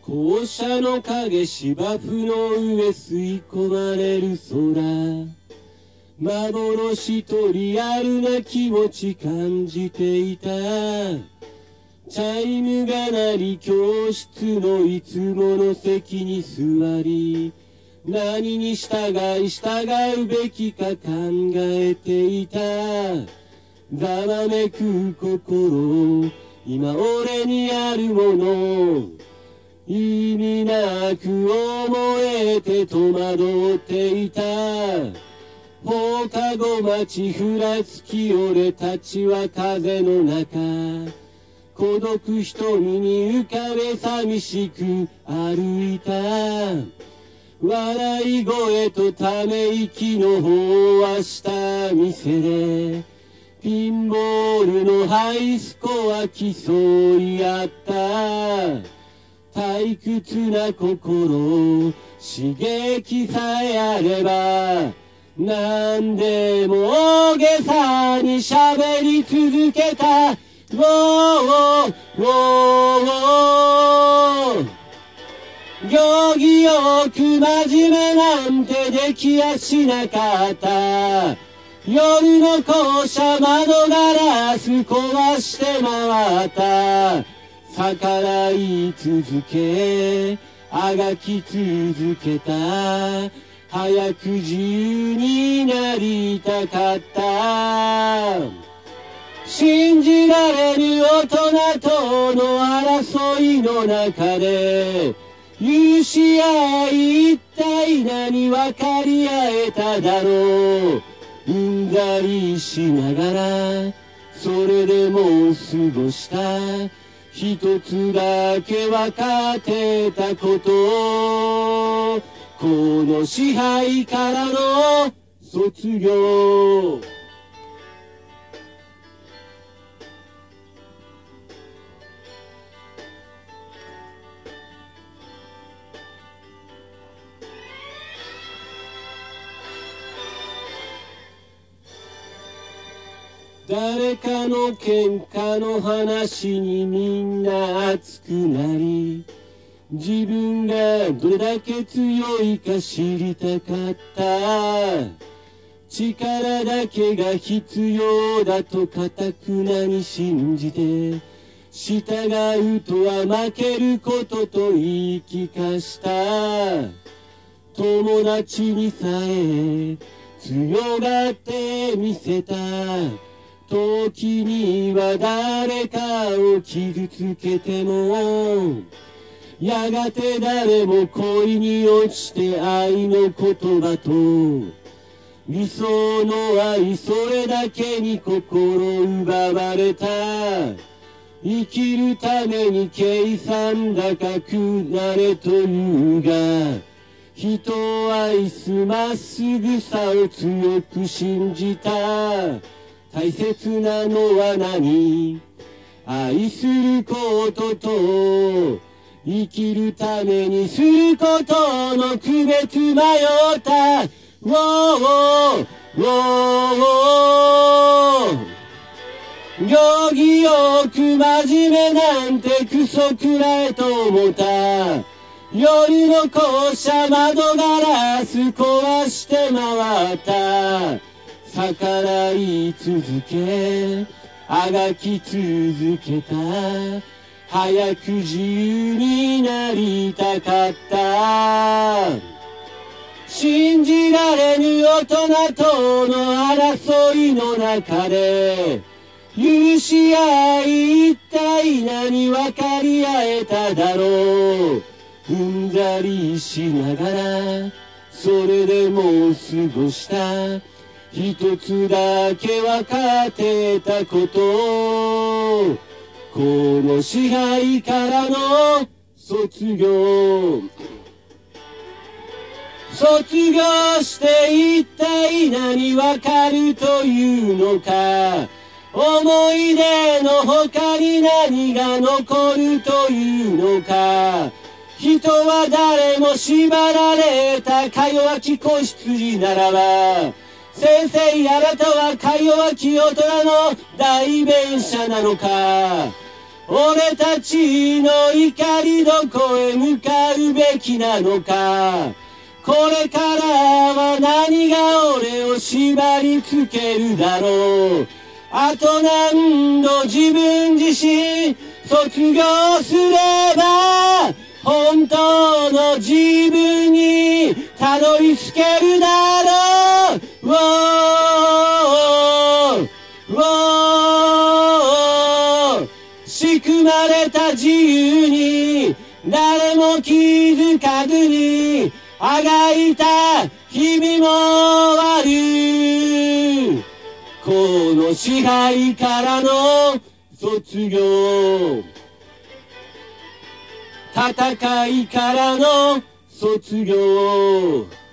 校舎の影芝生の上吸い込まれる空、幻とリアルな気持ち感じていた。チャイムが鳴り教室のいつもの席に座り、何に従うべきか考えていた。ざわめく心、今俺にあるもの、意味なく思えて戸惑っていた。放課後街ふらつき俺たちは風の中、孤独瞳に浮かべ寂しく歩いた。笑い声とため息の方はした店で、ピンボールのハイスコア競い合った。退屈な心、刺激さえあれば何でも大げさに喋り続けた。ウォーウォーウォーウォー、行儀よく真面目なんてできやしなかった。夜の校舎窓ガラス壊して回った。逆らい続けあがき続けた。早く自由になりたかった。信じられる大人との争いの中で、許し合い一体何分かり合えただろう。うんざりしながらそれでも過ごした。一つだけ分かってたこと、この支配からの卒業。誰かの喧嘩の話にみんな熱くなり、自分がどれだけ強いか知りたかった。力だけが必要だと固くなに信じて、従うとは負けることと言い聞かした。友達にさえ強がってみせた。時には誰かを傷つけても、やがて誰も恋に落ちて愛の言葉と理想の愛、それだけに心奪われた。生きるために計算高くなれというが、人を愛すまっすぐさを強く信じた。大切なのは何？愛することと生きるためにすることの区別迷った。ウォーウォーウォーウォー、行儀よく真面目なんてクソくらえと思った。夜の校舎窓ガラス壊して回った。逆らい続けあがき続けた。早く自由になりたかった。信じられぬ大人との争いの中で、許し合い一体何分かり合えただろう。うんざりしながらそれでも過ごした。一つだけ分かってたこと、この支配からの卒業。卒業して一体何分かるというのか。思い出の他に何が残るというのか。人は誰も縛られたか弱き子羊ならば、先生あなたはか弱き大人の代弁者なのか。 俺たちの怒りどこへ向かうべきなのか。これからは何が俺を縛り付けるだろう。あと何度自分自身卒業すれば本当の自分にたどり着けるだろう。仕組まれた自由に誰も気づかずにあがいた日々も終わる。この支配からの卒業、戦いからの卒業。